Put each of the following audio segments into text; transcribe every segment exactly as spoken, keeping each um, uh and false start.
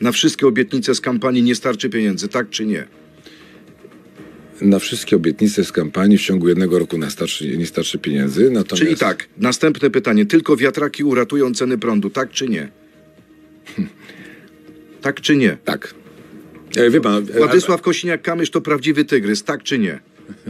Na wszystkie obietnice z kampanii nie starczy pieniędzy, tak czy nie? Na wszystkie obietnice z kampanii w ciągu jednego roku nie starczy, nie starczy pieniędzy. Natomiast... Czyli tak, następne pytanie. Tylko wiatraki uratują ceny prądu, tak czy nie? Tak czy nie? Tak. E, wie pan, Władysław Kosiniak-Kamysz to prawdziwy tygrys, tak czy nie?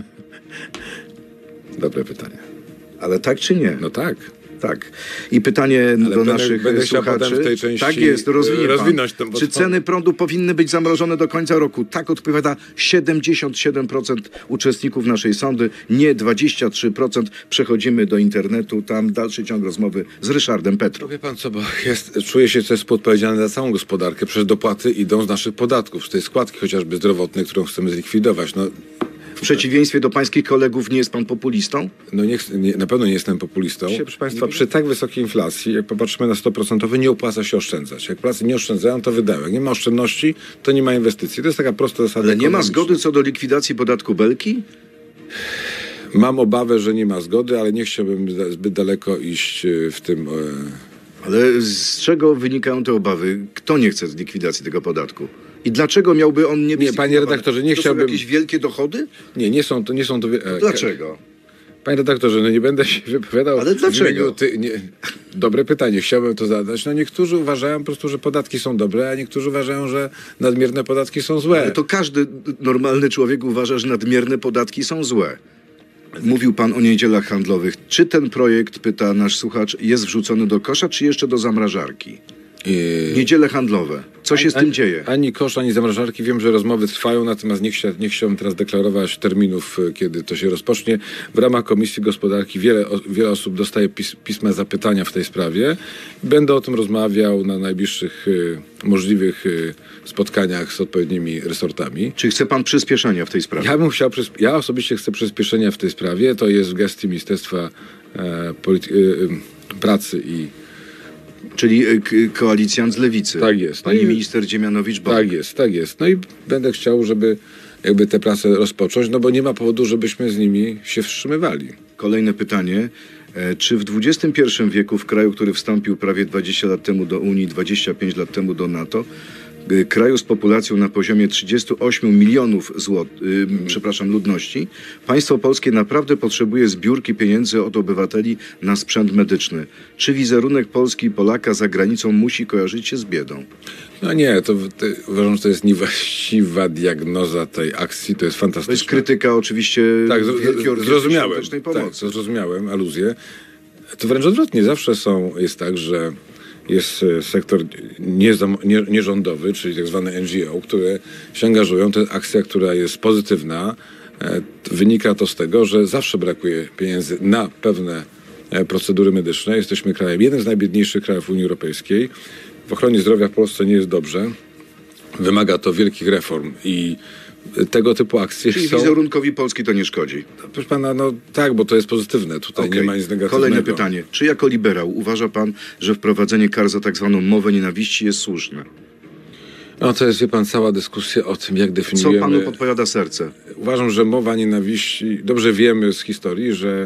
Dobre pytanie. Ale tak czy nie? No tak. Tak. I pytanie Ale do będę, naszych będę słuchaczy. w tej części Tak jest, rozwinie rozwinąć pan. ten Czy ceny prądu powinny być zamrożone do końca roku? Tak odpowiada siedemdziesiąt siedem procent uczestników naszej sądy, nie dwadzieścia trzy procent. Przechodzimy do internetu, tam dalszy ciąg rozmowy z Ryszardem Petru. Wie pan co, bo jest, czuję się też współodpowiedzialny za całą gospodarkę. Przecież dopłaty idą z naszych podatków, z tej składki chociażby zdrowotnej, którą chcemy zlikwidować. No, W przeciwieństwie do pańskich kolegów nie jest pan populistą? No nie, nie, na pewno nie jestem populistą. Dzisiaj, proszę Państwa, przy tak wysokiej inflacji, jak popatrzymy na sto procent, nie opłaca się oszczędzać. Jak Polacy nie oszczędzają, to wydają. Jak nie ma oszczędności, to nie ma inwestycji. To jest taka prosta zasada. Ale nie ma zgody co do likwidacji podatku Belki? Mam obawę, że nie ma zgody, ale nie chciałbym zbyt daleko iść w tym... Ale z czego wynikają te obawy? Kto nie chce likwidacji tego podatku? I dlaczego miałby on nie być... Nie, panie redaktorze, nie to chciałbym... są jakieś wielkie dochody? Nie, nie są to... Nie są to... Dlaczego? Panie redaktorze, no nie będę się wypowiadał... Ale dlaczego? Ty, nie, dobre pytanie, chciałbym to zadać. No niektórzy uważają po prostu, że podatki są dobre, a niektórzy uważają, że nadmierne podatki są złe. Ale to każdy normalny człowiek uważa, że nadmierne podatki są złe. Mówił pan o niedzielach handlowych. Czy ten projekt, pyta nasz słuchacz, jest wrzucony do kosza, czy jeszcze do zamrażarki? Yy... Niedziele handlowe. Co się ani, z tym dzieje? Ani kosz, ani zamrażarki. Wiem, że rozmowy trwają, natomiast nie, chcia, nie chciałbym teraz deklarować terminów, kiedy to się rozpocznie. W ramach Komisji Gospodarki wiele, wiele osób dostaje pis, pisma zapytania w tej sprawie. Będę o tym rozmawiał na najbliższych y, możliwych y, spotkaniach z odpowiednimi resortami. Czy chce pan przyspieszenia w tej sprawie? Ja bym chciał, ja osobiście chcę przyspieszenia w tej sprawie. To jest w gestii Ministerstwa e, polity, y, y, Pracy i Czyli koalicjant z Lewicy. Tak jest. Pani no i, minister Dziemianowicz. Tak jest, tak jest. No i będę chciał, żeby jakby te prace rozpocząć, no bo nie ma powodu, żebyśmy z nimi się wstrzymywali. Kolejne pytanie. Czy w dwudziestym pierwszym wieku, w kraju, który wstąpił prawie dwadzieścia lat temu do Unii, dwadzieścia pięć lat temu do NATO, kraju z populacją na poziomie trzydziestu ośmiu milionów złot, yy, przepraszam, ludności, państwo polskie naprawdę potrzebuje zbiórki pieniędzy od obywateli na sprzęt medyczny. Czy wizerunek Polski i Polaka za granicą musi kojarzyć się z biedą? No nie, to, to uważam, że to jest niewłaściwa diagnoza tej akcji, to jest fantastyczne. To jest krytyka oczywiście tak, Wielkiej zrozumiałem, Pomocy. Tak, zrozumiałem aluzję. To wręcz odwrotnie, zawsze są, jest tak, że jest sektor nierządowy, czyli tak zwany N G O, które się angażują. To jest akcja, która jest pozytywna. Wynika to z tego, że zawsze brakuje pieniędzy na pewne procedury medyczne. Jesteśmy krajem, jednym z najbiedniejszych krajów Unii Europejskiej. W ochronie zdrowia w Polsce nie jest dobrze. Wymaga to wielkich reform i tego typu akcje Czyli są... wizerunkowi Polski to nie szkodzi? Proszę pana, no tak, bo to jest pozytywne. Tutaj okay. nie ma nic negatywnego. Kolejne pytanie. Czy jako liberał uważa pan, że wprowadzenie kar za tak zwaną mowę nienawiści jest słuszne? No to jest, wie pan, cała dyskusja o tym, jak definiujemy... Co panu podpowiada serce? Uważam, że mowa nienawiści... Dobrze wiemy z historii, że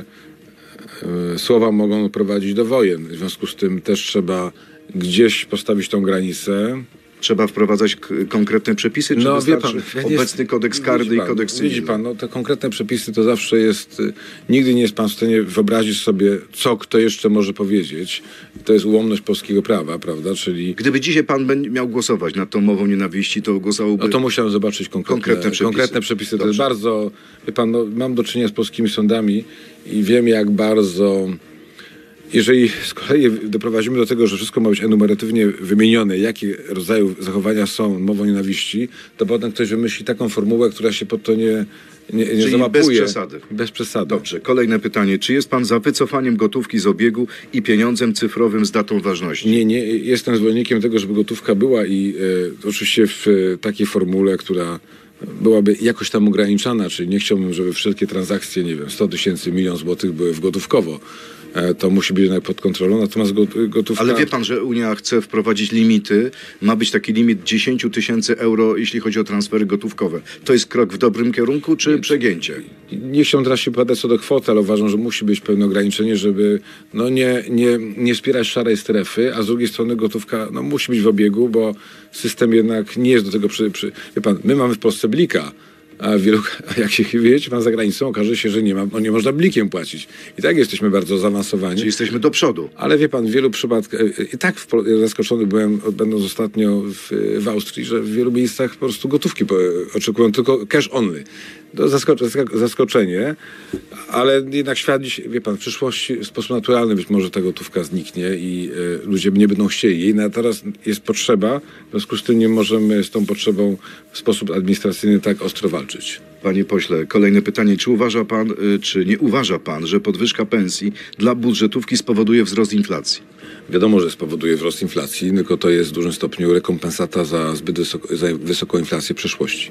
y, słowa mogą prowadzić do wojen. W związku z tym też trzeba gdzieś postawić tą granicę. Trzeba wprowadzać konkretne przepisy, czy no, wystarczy pan, obecny jest, kodeks karny i kodeks cywilny? Widzi pan, no te konkretne przepisy to zawsze jest... Nigdy nie jest pan w stanie wyobrazić sobie, co kto jeszcze może powiedzieć. To jest ułomność polskiego prawa, prawda? Czyli... Gdyby dzisiaj pan miał głosować nad tą mową nienawiści, to głosowałby... No to musiałem zobaczyć konkretne, konkretne przepisy. Konkretne przepisy. To jest bardzo... Wie pan, no, mam do czynienia z polskimi sądami i wiem, jak bardzo... Jeżeli z kolei doprowadzimy do tego, że wszystko ma być enumeratywnie wymienione, jakie rodzaje zachowania są mową nienawiści, to potem ktoś wymyśli taką formułę, która się pod to nie, nie, nie Czyli załapuje. bez przesady. Bez przesady. Dobrze. Kolejne pytanie. Czy jest pan za wycofaniem gotówki z obiegu i pieniądzem cyfrowym z datą ważności? Nie, nie. Jestem zwolennikiem tego, żeby gotówka była i e, oczywiście w e, takiej formule, która byłaby jakoś tam ograniczana, czyli nie chciałbym, żeby wszelkie transakcje, nie wiem, sto tysięcy, milion złotych były w gotówkowo. to musi być jednak pod kontrolą, natomiast gotówka... Ale wie pan, że Unia chce wprowadzić limity, ma być taki limit dziesięć tysięcy euro, jeśli chodzi o transfery gotówkowe. To jest krok w dobrym kierunku, czy nie, przegięcie? Nie chciałbym teraz się wypowiadać co do kwoty, ale uważam, że musi być pewne ograniczenie, żeby no nie, nie, nie wspierać szarej strefy, a z drugiej strony gotówka no, musi być w obiegu, bo system jednak nie jest do tego... Przy, przy... Wie pan, my mamy w Polsce blika, a wielu, jak się wyjedzie pan za granicą, okaże się, że nie, ma, no nie można blikiem płacić. I tak jesteśmy bardzo zaawansowani. Czyli jesteśmy do przodu. Ale wie pan, w wielu przypadkach, i tak w, zaskoczony byłem, będąc ostatnio w, w Austrii, że w wielu miejscach po prostu gotówki po, oczekują tylko cash only. To zaskocze, zaskoczenie, ale jednak świat dziś, wie pan, w przyszłości w sposób naturalny być może ta gotówka zniknie i y, ludzie nie będą chcieli jej. No, teraz jest potrzeba, w związku z tym nie możemy z tą potrzebą w sposób administracyjny tak ostro walczyć. Panie pośle, kolejne pytanie. Czy uważa pan, y, czy nie uważa pan, że podwyżka pensji dla budżetówki spowoduje wzrost inflacji? Wiadomo, że spowoduje wzrost inflacji, tylko to jest w dużym stopniu rekompensata za zbyt wysoko, za wysoką inflację w przeszłości.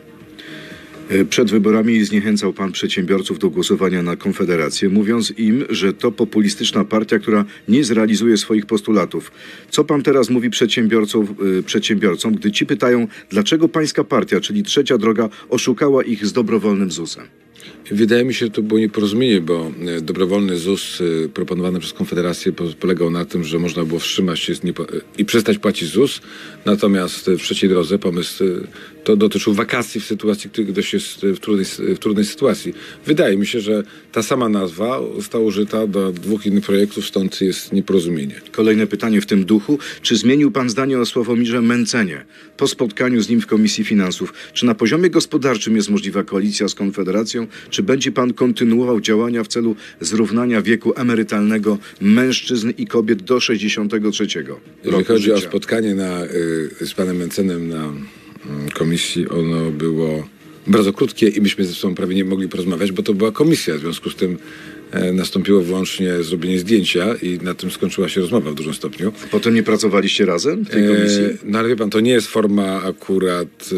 Przed wyborami zniechęcał pan przedsiębiorców do głosowania na Konfederację, mówiąc im, że to populistyczna partia, która nie zrealizuje swoich postulatów. Co pan teraz mówi przedsiębiorcom, przedsiębiorcom, gdy ci pytają, dlaczego pańska partia, czyli Trzecia Droga, oszukała ich z dobrowolnym zusem? Wydaje mi się, że to było nieporozumienie, bo dobrowolny ZUS proponowany przez Konfederację polegał na tym, że można było wstrzymać się i przestać płacić ZUS, natomiast w Trzeciej Drodze pomysł to dotyczył wakacji w sytuacji, gdy ktoś jest w trudnej, w trudnej sytuacji. Wydaje mi się, że ta sama nazwa została użyta do dwóch innych projektów, stąd jest nieporozumienie. Kolejne pytanie w tym duchu. Czy zmienił pan zdanie o Sławomirze Mencenie po spotkaniu z nim w Komisji Finansów? Czy na poziomie gospodarczym jest możliwa koalicja z Konfederacją? Czy będzie pan kontynuował działania w celu zrównania wieku emerytalnego mężczyzn i kobiet do sześćdziesiątego trzeciego Jeżeli chodzi życia? o spotkanie na, y, z panem Mencenem na y, komisji, ono było bardzo krótkie i myśmy ze sobą prawie nie mogli porozmawiać, bo to była komisja. W związku z tym e, nastąpiło wyłącznie zrobienie zdjęcia i na tym skończyła się rozmowa w dużym stopniu. Potem nie pracowaliście razem w tej komisji? E, no ale wie pan, to nie jest forma akurat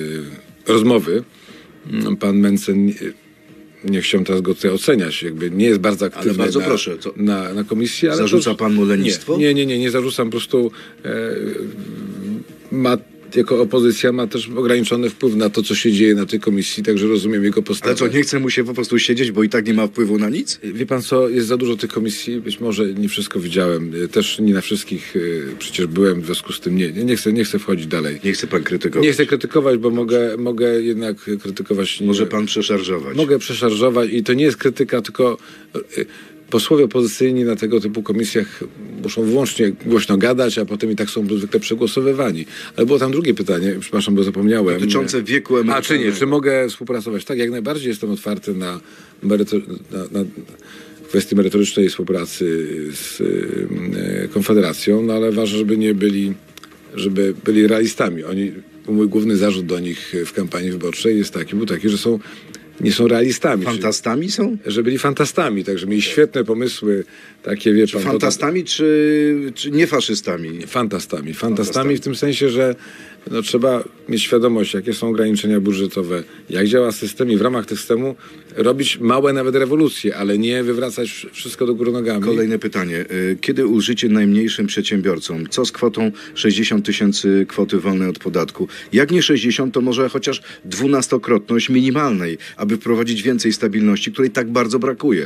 e, rozmowy. Pan Mencen... Nie chciałem teraz go tutaj oceniać, jakby nie jest bardzo aktywny ale bardzo na, proszę, to na, na komisji. Ale zarzuca to, pan mu lenistwo? Nie, nie, nie, nie zarzucam, po prostu e, ma, jako opozycja ma też ograniczony wpływ na to, co się dzieje na tej komisji, także rozumiem jego postawę. Ale co, nie chce mu się po prostu siedzieć, bo i tak nie ma wpływu na nic? Wie pan co, jest za dużo tych komisji, być może nie wszystko widziałem, też nie na wszystkich przecież byłem, w związku z tym nie, nie, chcę, nie chcę wchodzić dalej. Nie chce pan krytykować? Nie chcę krytykować, bo mogę, mogę jednak krytykować... Nie, może pan przeszarżować? Mogę przeszarżować i to nie jest krytyka, tylko... Posłowie opozycyjni na tego typu komisjach muszą wyłącznie głośno gadać, a potem i tak są zwykle przegłosowywani. Ale było tam drugie pytanie, przepraszam, bo zapomniałem. Dotyczące wieku emerytalnego. A czy nie? Czy mogę współpracować? Tak, jak najbardziej jestem otwarty na, merytor- na, na kwestii merytorycznej współpracy z e, Konfederacją, no ale ważne, żeby nie byli, żeby byli realistami. Oni, mój główny zarzut do nich w kampanii wyborczej jest taki, był taki, że są nie są realistami. Fantastami czyli, są? Że byli fantastami, także mieli świetne pomysły, takie wie pan... Fantastami to, czy, czy nie faszystami? Fantastami. Fantastami w tym sensie, że no, trzeba mieć świadomość, jakie są ograniczenia budżetowe, jak działa system i w ramach tych systemu robić małe nawet rewolucje, ale nie wywracać wszystko do góry nogami. Kolejne pytanie. Kiedy ulżycie najmniejszym przedsiębiorcom? Co z kwotą sześćdziesiąt tysięcy kwoty wolnej od podatku? Jak nie sześćdziesiąt, to może chociaż dwunastokrotność minimalnej, aby wprowadzić więcej stabilności, której tak bardzo brakuje.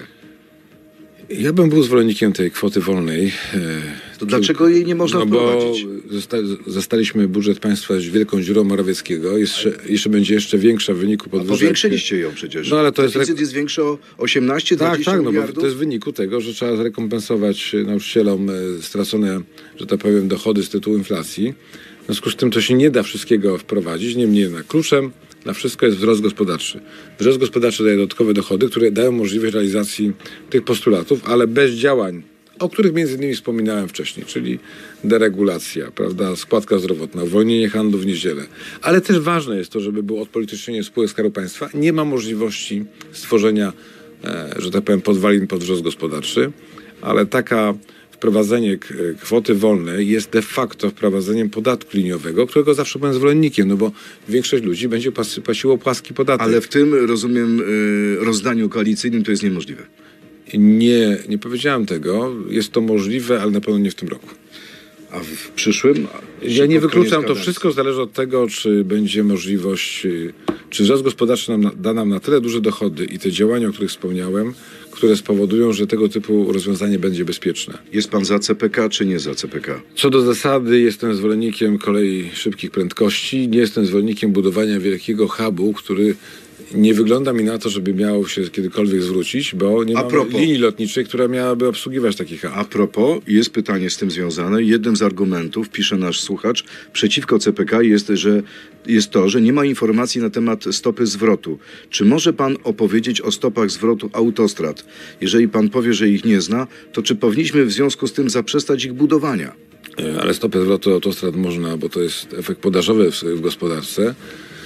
Ja bym był zwolennikiem tej kwoty wolnej. To dlaczego jej nie można no wprowadzić? Bo zosta zostaliśmy budżet państwa z wielką dziurą Morawieckiego. Jeszcze, jeszcze będzie jeszcze większa w wyniku podwyżek. A powiększyliście ją przecież. No, ale to jest, deficyt jest większy o osiemnaście do dwudziestu tak, tak, miliardów? No bo to jest w wyniku tego, że trzeba zrekompensować nauczycielom stracone, że tak powiem, dochody z tytułu inflacji. W związku z tym to się nie da wszystkiego wprowadzić. Niemniej jednak kluczem na wszystko jest wzrost gospodarczy. Wzrost gospodarczy daje dodatkowe dochody, które dają możliwość realizacji tych postulatów, ale bez działań, o których między innymi wspominałem wcześniej, czyli deregulacja, prawda, składka zdrowotna, uwolnienie handlu w niedzielę. Ale też ważne jest to, żeby było odpolitycznienie spółek Skarbu Państwa. Nie ma możliwości stworzenia, e, że tak powiem, podwalin pod wzrost gospodarczy, ale taka wprowadzenie kwoty wolnej jest de facto wprowadzeniem podatku liniowego, którego zawsze byłem zwolennikiem, no bo większość ludzi będzie płaciło płaski podatek. Ale w tym, rozumiem, rozdaniu koalicyjnym to jest niemożliwe. Nie, nie powiedziałem tego. Jest to możliwe, ale na pewno nie w tym roku. A w przyszłym? Ja nie Pod wykluczam, koniec to kadencji. wszystko zależy od tego, czy będzie możliwość, y, czy wzrost gospodarczy nam, da nam na tyle duże dochody i te działania, o których wspomniałem, które spowodują, że tego typu rozwiązanie będzie bezpieczne. Jest pan za C P K, czy nie za C P K? Co do zasady jestem zwolennikiem kolei szybkich prędkości, nie jestem zwolennikiem budowania wielkiego hubu, który nie wygląda mi na to, żeby miał się kiedykolwiek zwrócić, bo nie A ma propos. linii lotniczej, która miałaby obsługiwać taki hub. A propos, jest pytanie z tym związane. Jednym z argumentów, pisze nasz słuchacz, przeciwko C P K jest, że jest to, że nie ma informacji na temat stopy zwrotu. Czy może pan opowiedzieć o stopach zwrotu autostrad? Jeżeli pan powie, że ich nie zna, to czy powinniśmy w związku z tym zaprzestać ich budowania? E, Ale stopę zwrotu autostrad można, bo to jest efekt podażowy w, w gospodarce.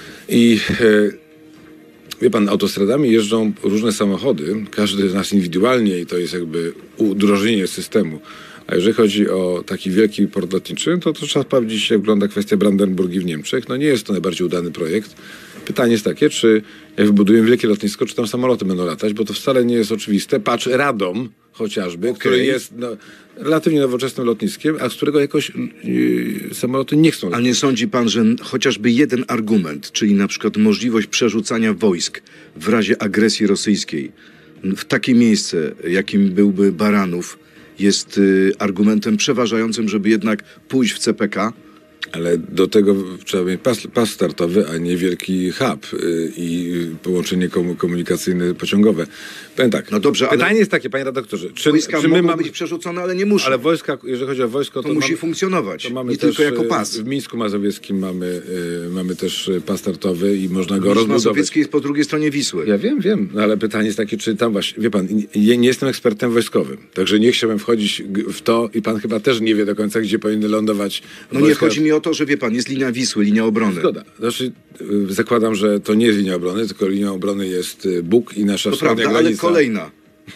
I e, wie pan, autostradami jeżdżą różne samochody, każdy z nas indywidualnie i to jest jakby udrożnienie systemu. A jeżeli chodzi o taki wielki port lotniczy, to, to trzeba sprawdzić, jak wygląda kwestia Brandenburgii w Niemczech. No nie jest to najbardziej udany projekt. Pytanie jest takie, czy jak wybudujemy wielkie lotnisko, czy tam samoloty będą latać, bo to wcale nie jest oczywiste. Patrz, Radom chociażby, Okay. który jest no, relatywnie nowoczesnym lotniskiem, a z którego jakoś yy, samoloty nie chcą A latać. nie sądzi pan, że chociażby jeden argument, czyli na przykład możliwość przerzucania wojsk w razie agresji rosyjskiej w takie miejsce, jakim byłby Baranów, jest y, argumentem przeważającym, żeby jednak pójść w C P K? Ale do tego trzeba mieć pas, pas startowy, a nie wielki hub yy, i połączenie komu, komunikacyjne pociągowe. Powiem tak, No dobrze, pytanie ale jest takie, panie redaktorze, czy, wojska czy my mogą mamy... być przerzucone, ale nie muszą. Ale wojska, jeżeli chodzi o wojsko, to to, musi mamy, funkcjonować, to mamy nie też, tylko jako pas. w Mińsku Mazowieckim mamy, yy, mamy też pas startowy i można go Mińsk rozbudować. Mazowiecki jest po drugiej stronie Wisły. Ja wiem, wiem, no ale pytanie jest takie, czy tam właśnie, wie pan, nie, nie jestem ekspertem wojskowym, także nie chciałbym wchodzić g- w to i pan chyba też nie wie do końca, gdzie powinny lądować No nie, wojska. chodzi mi o to, że wie pan, jest linia Wisły, linia obrony. Zgoda. Znaczy, y, zakładam, że to nie jest linia obrony, tylko linią obrony jest y, Bóg i nasza To wschodnia prawda, ale granica. kolejna.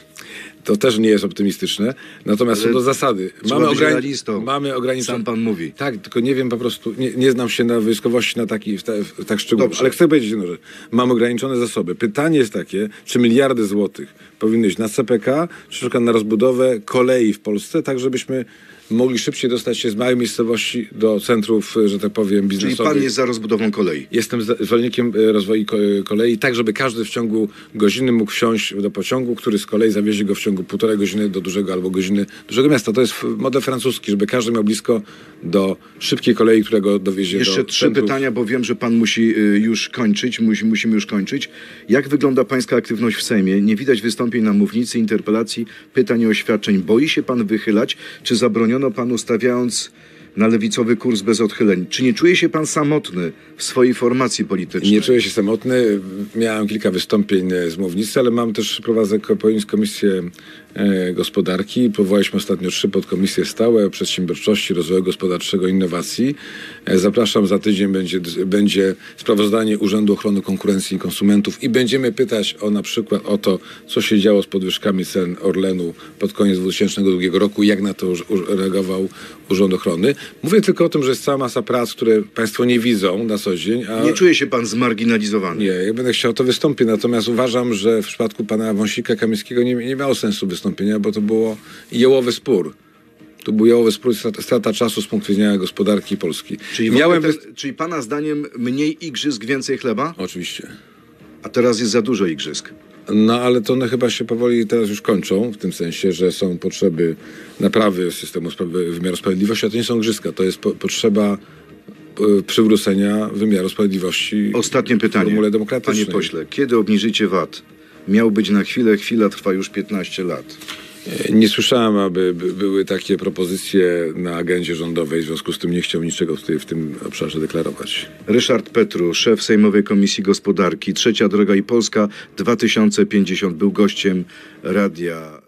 To też nie jest optymistyczne. Natomiast Ale co do zasady, trzeba mamy, być ograni- realistą. mamy ograniczone... Sam pan mówi. Tak, tylko nie wiem po prostu, nie, nie znam się na wojskowości na taki, w, te, w tak szczegółowo, Dobrze. ale chcę powiedzieć jedno, że mamy ograniczone zasoby. Pytanie jest takie, czy miliardy złotych powinny iść na C P K, czy na przykład na rozbudowę kolei w Polsce, tak żebyśmy mogli szybciej dostać się z małej miejscowości do centrów, że tak powiem, Czyli biznesowych. pan jest za rozbudową kolei. Jestem za- zwolennikiem e, rozwoju ko- kolei, tak żeby każdy w ciągu godziny mógł wsiąść do pociągu, który z kolei zawiezie go w ciągu półtorej godziny do dużego albo godziny dużego miasta. To jest f- model francuski, żeby każdy miał blisko do szybkiej kolei, którego dowiezie Jeszcze do trzy centrów. pytania, bo wiem, że pan musi y, już kończyć, musi, musimy już kończyć. Jak wygląda pańska aktywność w Sejmie? Nie widać wystąpień na mównicy, interpelacji, pytań i oświadczeń. Boi się pan wychylać? Czy zabroniono panu stawiając na lewicowy kurs bez odchyleń? Czy nie czuje się pan samotny w swojej formacji politycznej? Nie czuję się samotny. Miałem kilka wystąpień e, z mównicy, ale mam też, prowadzę ko- komisję e, gospodarki. Powołaliśmy ostatnio trzy podkomisje stałe: przedsiębiorczości, rozwoju gospodarczego, innowacji. E, zapraszam, za tydzień będzie, będzie sprawozdanie Urzędu Ochrony Konkurencji i Konsumentów i będziemy pytać o na przykład o to, co się działo z podwyżkami cen Orlenu pod koniec dwa tysiące drugiego roku, jak na to u- u- reagował Urząd Ochrony. Mówię tylko o tym, że jest cała masa prac, które państwo nie widzą na co dzień. A Nie czuje się pan zmarginalizowany? nie, jak będę chciał, to wystąpię. Natomiast uważam, że w przypadku pana Wąsika Kamińskiego nie, nie miało sensu wystąpienia, bo to było jałowy spór. To był jałowy spór, strata, strata czasu z punktu widzenia gospodarki Polski. Czyli, Miałem te, wyst- czyli pana zdaniem mniej igrzysk, więcej chleba? Oczywiście. A teraz jest za dużo igrzysk. No ale to one chyba się powoli teraz już kończą, w tym sensie, że są potrzeby naprawy systemu spra- wymiaru sprawiedliwości, a to nie są igrzyska, to jest po- potrzeba e, przywrócenia wymiaru sprawiedliwości Ostatnie w pytanie. formule demokratycznej. Panie pośle, kiedy obniżycie V A T? Miał być na chwilę, chwila trwa już piętnaście lat. Nie słyszałem, aby by- były takie propozycje na agendzie rządowej, w związku z tym nie chciał niczego tutaj w tym obszarze deklarować. Ryszard Petru, szef Sejmowej Komisji Gospodarki, Trzecia Droga i Polska dwa tysiące pięćdziesiąt, był gościem Radia